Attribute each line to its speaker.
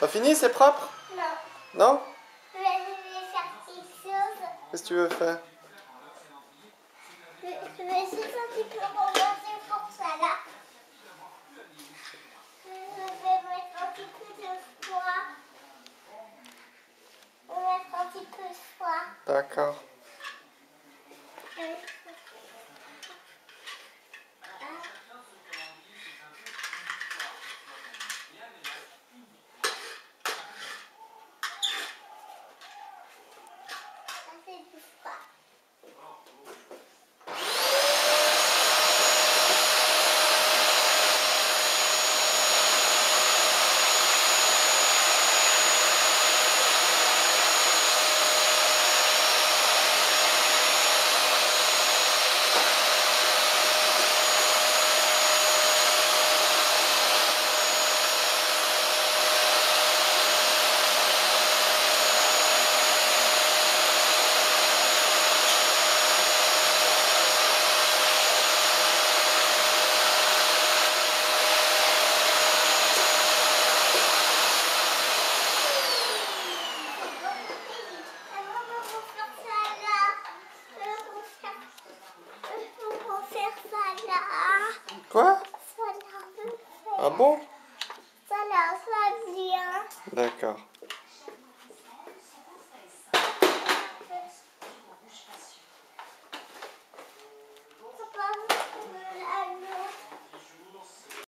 Speaker 1: T'as fini, c'est propre?
Speaker 2: Non.
Speaker 1: Non?
Speaker 2: Je vais faire quelque chose.
Speaker 1: Qu'est-ce que tu veux faire?
Speaker 2: Je vais juste un petit peu ramasser pour ça là. Je vais mettre un petit peu de soie. Je vais mettre un petit peu de soie.
Speaker 1: D'accord.
Speaker 2: Ça c'est du soie.
Speaker 1: Quoi?
Speaker 2: Ça là,
Speaker 1: Ah bon?
Speaker 2: ça là, ça vient.
Speaker 1: D'accord.